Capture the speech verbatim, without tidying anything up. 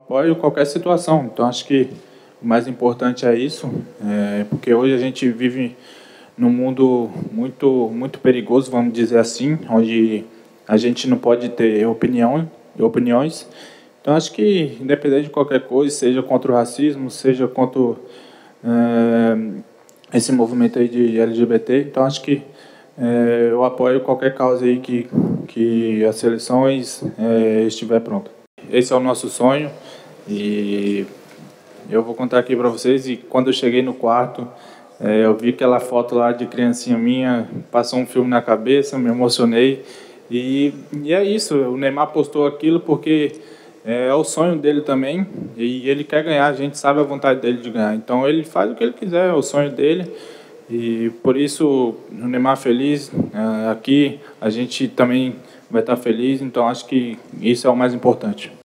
Apoio qualquer situação. Então, acho que o mais importante é isso, é, porque hoje a gente vive num mundo muito, muito perigoso, vamos dizer assim, onde a gente não pode ter opinião, opiniões. Então, acho que, independente de qualquer coisa, seja contra o racismo, seja contra é, esse movimento aí de L G B T, então, acho que é, eu apoio qualquer causa aí que, que as seleções é, estiver pronta. Esse é o nosso sonho e eu vou contar aqui para vocês. E quando eu cheguei no quarto, é, eu vi aquela foto lá de criancinha minha, passou um filme na cabeça, me emocionei. E, e é isso, o Neymar postou aquilo porque é, é o sonho dele também e ele quer ganhar, a gente sabe a vontade dele de ganhar. Então ele faz o que ele quiser, é o sonho dele. E por isso o Neymar feliz, aqui a gente também vai estar feliz, então acho que isso é o mais importante.